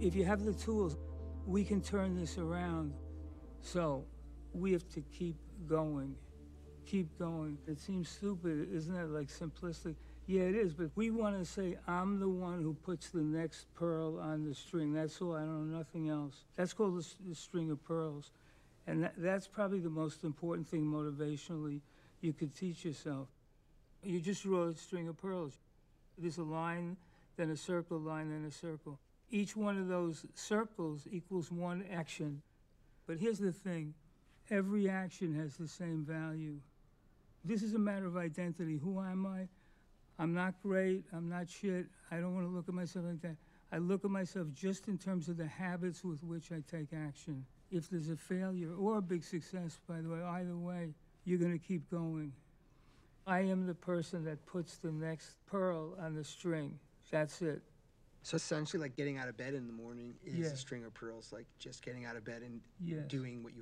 If you have the tools, we can turn this around. So we have to keep going. Keep going. It seems stupid, isn't it? Like simplistic. Yeah, it is, but we want to say, I'm the one who puts the next pearl on the string. That's all. I don't know, nothing else. That's called the string of pearls. And that's probably the most important thing motivationally you could teach yourself. You just draw a string of pearls. There's a line, then a circle, line, then a circle. Each one of those circles equals one action. But here's the thing. Every action has the same value. This is a matter of identity. Who am I? I'm not great. I'm not shit. I don't want to look at myself like that. I look at myself just in terms of the habits with which I take action. If there's a failure or a big success, by the way, either way, you're going to keep going. I am the person that puts the next pearl on the string. That's it. So essentially, like getting out of bed in the morning is Yeah. a string of pearls, like just getting out of bed and Yes. doing what you